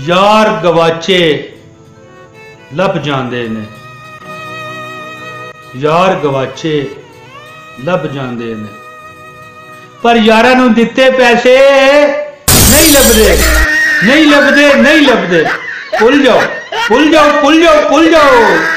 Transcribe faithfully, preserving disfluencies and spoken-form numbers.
यार गवाचे लभ जांदे ने, यार गवाचे लभ जांदे ने, पर यारां नूं दित्ते पैसे नहीं लभदे, नहीं लभदे, नहीं लभदे। भुल जाओ, भुल जाओ, भुल जाओ, भुल जाओ।